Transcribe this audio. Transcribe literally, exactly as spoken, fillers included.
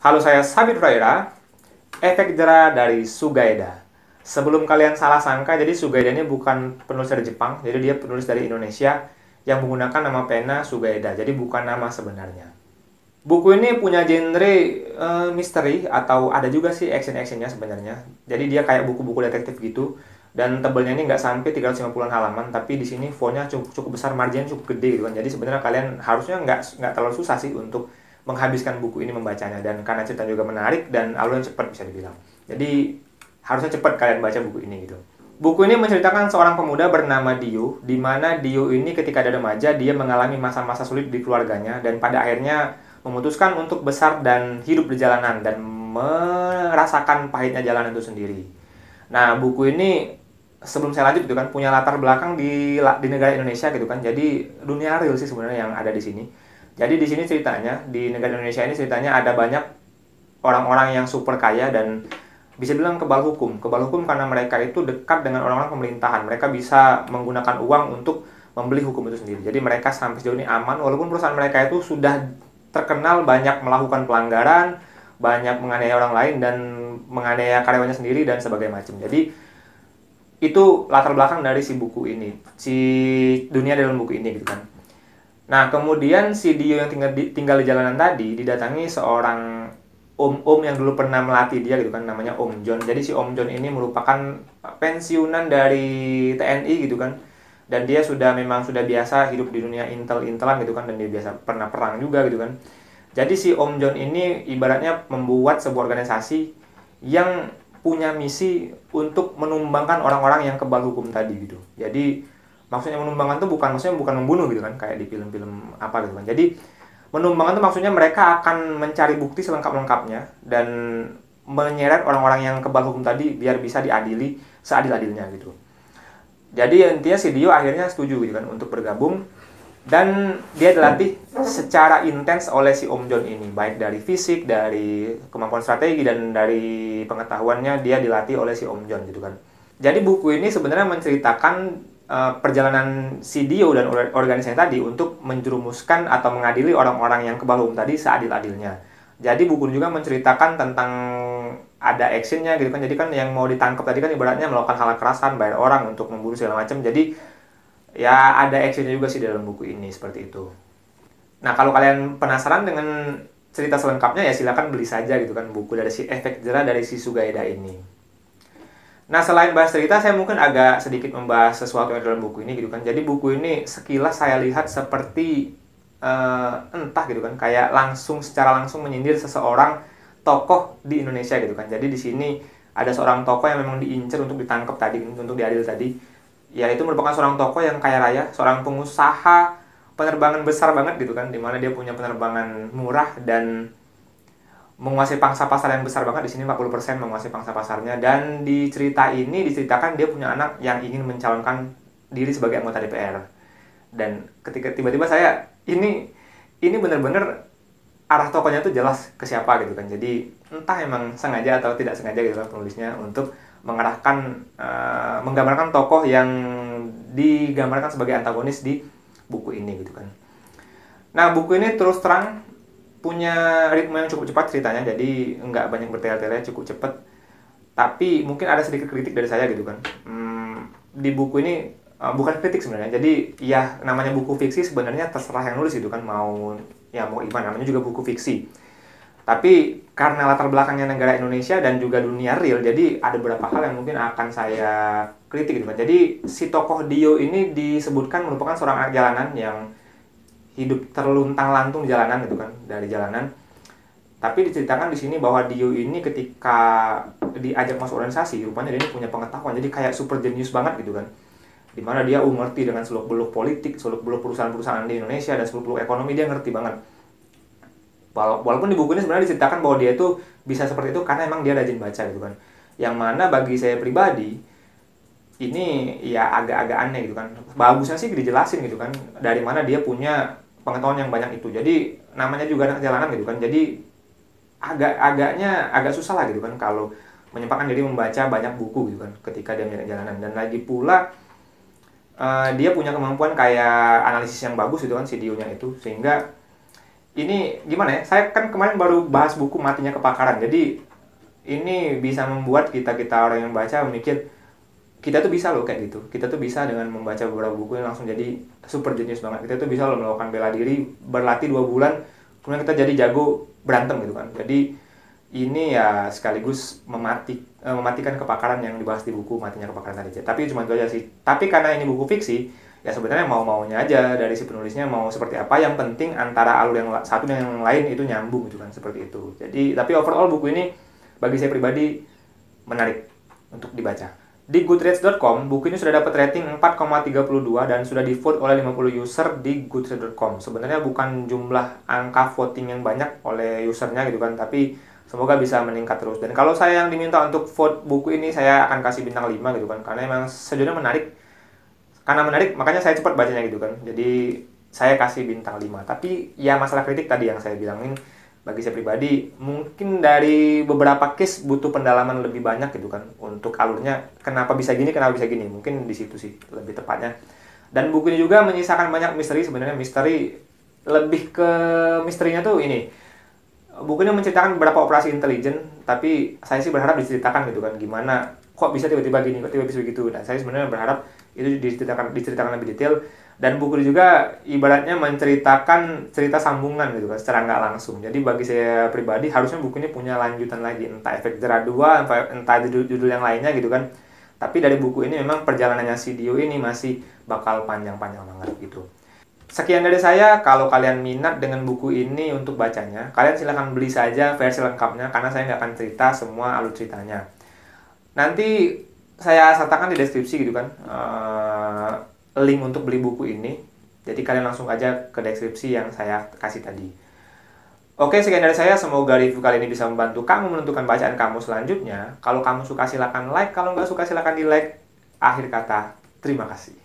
Halo, saya Sabit Huraira, efek jera dari Sugaida. Sebelum kalian salah sangka, jadi Sugaida ini bukan penulis dari Jepang, jadi dia penulis dari Indonesia yang menggunakan nama pena Sugaida, jadi bukan nama sebenarnya. Buku ini punya genre uh, misteri atau ada juga sih action-actionnya sebenarnya. Jadi dia kayak buku-buku detektif gitu. Dan tebelnya ini nggak sampai tiga ratus lima puluh halaman, tapi di sini fontnya cukup, cukup besar, margin cukup gede gitu kan. Jadi sebenarnya kalian harusnya nggak nggak terlalu susah sih untuk menghabiskan buku ini membacanya, dan karena cerita juga menarik dan alurnya cepat bisa dibilang. Jadi harusnya cepat kalian baca buku ini gitu. Buku ini menceritakan seorang pemuda bernama Dio, di mana Dio ini ketika ada remaja dia mengalami masa-masa sulit di keluarganya dan pada akhirnya memutuskan untuk besar dan hidup di jalanan dan merasakan pahitnya jalanan itu sendiri. Nah, buku ini sebelum saya lanjut gitu kan punya latar belakang di di negara Indonesia gitu kan. Jadi dunia real sih sebenarnya yang ada di sini. Jadi di sini ceritanya di negara Indonesia ini ceritanya ada banyak orang-orang yang super kaya dan bisa bilang kebal hukum. Kebal hukum karena mereka itu dekat dengan orang-orang pemerintahan. Mereka bisa menggunakan uang untuk membeli hukum itu sendiri. Jadi mereka sampai sejauh ini aman walaupun perusahaan mereka itu sudah terkenal banyak melakukan pelanggaran, banyak menganiaya orang lain dan menganiaya karyawannya sendiri dan sebagainya macam. Jadi itu latar belakang dari si buku ini, si dunia dalam buku ini gitu kan. Nah, kemudian si Dio yang tinggal di, tinggal di jalanan tadi didatangi seorang om-om yang dulu pernah melatih dia gitu kan, namanya Om John. Jadi si Om John ini merupakan pensiunan dari T N I gitu kan. Dan dia sudah memang sudah biasa hidup di dunia intel-intelan gitu kan, dan dia biasa pernah perang juga gitu kan. Jadi si Om John ini ibaratnya membuat sebuah organisasi yang punya misi untuk menumbangkan orang-orang yang kebal hukum tadi gitu. Jadi maksudnya menumbangkan itu bukan maksudnya bukan membunuh gitu kan kayak di film-film apa gitu kan. Jadi menumbangkan itu maksudnya mereka akan mencari bukti selengkap-lengkapnya dan menyeret orang-orang yang kebal hukum tadi biar bisa diadili seadil-adilnya gitu. Jadi intinya si Dio akhirnya setuju gitu kan untuk bergabung dan dia dilatih secara intens oleh si Om John ini, baik dari fisik, dari kemampuan strategi dan dari pengetahuannya dia dilatih oleh si Om John gitu kan. Jadi buku ini sebenarnya menceritakan uh, perjalanan si Dio dan organisasi tadi untuk menjerumuskan atau mengadili orang-orang yang kebal hukum tadi seadil-adilnya. Jadi buku juga menceritakan tentang ada actionnya gitu kan. Jadi kan yang mau ditangkap tadi kan ibaratnya melakukan hal kekerasan, bayar orang untuk membunuh segala macam. Jadi ya ada actionnya juga sih dalam buku ini seperti itu. Nah, kalau kalian penasaran dengan cerita selengkapnya ya silakan beli saja gitu kan buku dari si Efek Jera dari si Sugaida ini. Nah, selain bahas cerita, saya mungkin agak sedikit membahas sesuatu yang dalam buku ini gitu kan. Jadi buku ini sekilas saya lihat seperti uh, entah gitu kan, kayak langsung secara langsung menyindir seseorang tokoh di Indonesia gitu kan. Jadi di sini ada seorang tokoh yang memang diincar untuk ditangkap tadi, untuk diadil tadi. Yaitu merupakan seorang tokoh yang kaya raya, seorang pengusaha penerbangan besar banget gitu kan, dimana dia punya penerbangan murah dan menguasai pangsa pasar yang besar banget. Di sini empat puluh persen menguasai pangsa pasarnya. Dan di cerita ini diceritakan dia punya anak yang ingin mencalonkan diri sebagai anggota D P R. Dan ketika tiba-tiba saya ini ini benar-benar arah tokohnya itu jelas ke siapa gitu kan. Jadi entah emang sengaja atau tidak sengaja gitu kan penulisnya untuk mengarahkan uh, menggambarkan tokoh yang digambarkan sebagai antagonis di buku ini gitu kan. Nah, buku ini terus terang punya ritme yang cukup cepat ceritanya, jadi nggak banyak bertele-tele, cukup cepat. Tapi mungkin ada sedikit kritik dari saya gitu kan. Hmm, di buku ini uh, bukan kritik sebenarnya. Jadi ya namanya buku fiksi sebenarnya terserah yang nulis gitu kan, mau ya mau gimana, namanya juga buku fiksi. Tapi karena latar belakangnya negara Indonesia dan juga dunia real, jadi ada beberapa hal yang mungkin akan saya kritik gitu kan. Jadi si tokoh Dio ini disebutkan merupakan seorang anak jalanan yang hidup terluntang-lantung di jalanan gitu kan, dari jalanan. Tapi diceritakan di sini bahwa Dio ini ketika diajak masuk organisasi, rupanya dia ini punya pengetahuan, jadi kayak super jenius banget gitu kan. Dimana dia uh, ngerti dengan seluk-beluk politik, seluk-beluk perusahaan-perusahaan di Indonesia dan seluk-beluk ekonomi, dia ngerti banget. Walaupun di buku ini sebenarnya diceritakan bahwa dia itu bisa seperti itu karena emang dia rajin baca gitu kan. Yang mana bagi saya pribadi ini ya agak-agak aneh gitu kan. Bagusnya sih dijelasin gitu kan dari mana dia punya pengetahuan yang banyak itu. Jadi namanya juga anak jalanan gitu kan. Jadi agak-agaknya agak susah lah gitu kan kalau menyempatkan diri membaca banyak buku gitu kan ketika dia menjadi jalanan. Dan lagi pula uh, dia punya kemampuan kayak analisis yang bagus gitu kan si Dio-nya itu, sehingga ini gimana ya? Saya kan kemarin baru bahas buku Matinya Kepakaran. Jadi ini bisa membuat kita-kita orang yang baca memikir kita tuh bisa loh kayak gitu. Kita tuh bisa dengan membaca beberapa buku yang langsung jadi super genius banget. Kita tuh bisa loh melakukan bela diri, berlatih dua bulan, kemudian kita jadi jago berantem gitu kan. Jadi ini ya sekaligus memati, eh, mematikan kepakaran yang dibahas di buku Matinya Kepakaran tadi. Tapi cuma itu aja sih. Tapi karena ini buku fiksi, ya sebenarnya mau-maunya aja dari si penulisnya mau seperti apa. Yang penting antara alur yang satu dan yang lain itu nyambung gitu kan, seperti itu. Jadi tapi overall buku ini bagi saya pribadi menarik untuk dibaca. Di goodreads dot com, buku ini sudah dapat rating empat koma tiga dua dan sudah di-vote oleh lima puluh user di goodreads dot com. Sebenarnya bukan jumlah angka voting yang banyak oleh usernya gitu kan, tapi semoga bisa meningkat terus. Dan kalau saya yang diminta untuk vote buku ini, saya akan kasih bintang lima gitu kan, karena emang sejujurnya menarik. Karena menarik, makanya saya cepat bacanya gitu kan. Jadi saya kasih bintang lima. Tapi ya masalah kritik tadi yang saya bilangin, bagi saya pribadi mungkin dari beberapa case butuh pendalaman lebih banyak gitu kan untuk alurnya, kenapa bisa gini, kenapa bisa gini, mungkin di situ sih lebih tepatnya. Dan buku ini juga menyisakan banyak misteri. Sebenarnya misteri lebih ke misterinya tuh ini, buku ini menceritakan beberapa operasi intelijen, tapi saya sih berharap diceritakan gitu kan, gimana kok bisa tiba-tiba gini, kok tiba-tiba bisa begitu. Nah saya sebenarnya berharap itu diceritakan diceritakan lebih detail. Dan buku ini juga ibaratnya menceritakan cerita sambungan gitu kan, secara nggak langsung. Jadi bagi saya pribadi harusnya buku ini punya lanjutan lagi, entah Efek Jerah dua, entah judul-judul yang lainnya gitu kan. Tapi dari buku ini memang perjalanannya si Dio ini masih bakal panjang-panjang banget gitu. Sekian dari saya. Kalau kalian minat dengan buku ini untuk bacanya, kalian silahkan beli saja versi lengkapnya, karena saya nggak akan cerita semua alur ceritanya. Nanti saya sertakan di deskripsi gitu kan, uh, link untuk beli buku ini. Jadi kalian langsung aja ke deskripsi yang saya kasih tadi. Oke, sekian dari saya. Semoga review kali ini bisa membantu kamu menentukan bacaan kamu selanjutnya. Kalau kamu suka silahkan like, kalau nggak suka silahkan di like. Akhir kata, terima kasih.